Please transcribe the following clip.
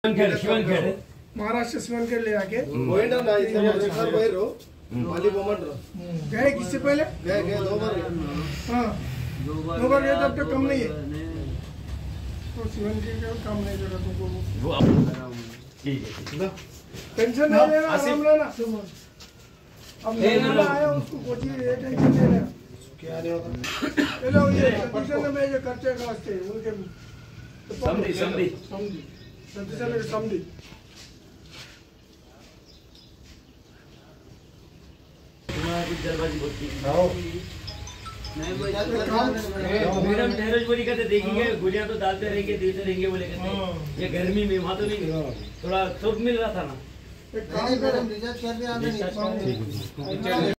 महाराष्ट्र शिवनखेड़ ले आके गए किससे पहले गए 2 बार। हाँ 2 बार गए तब तो कम नहीं है तो शिवनखेड़ का काम नहीं करा तुमको टेंशन नहीं लेना आराम लेना अब लेना आया उसको कोचिंग ये टेंशन नहीं लेना क्या नहीं होता चलो ये ट्यूशन में जो खर्चे का वास्ते उनके समझी मैडम धैर्य बोली कहते देखेंगे गुड़िया तो डालते रहेंगे देते रहेंगे बोले कहते ये गर्मी में वहाँ तो नहीं थोड़ा सुख मिल रहा था ना एक काम करो रिचार्ज कर दिया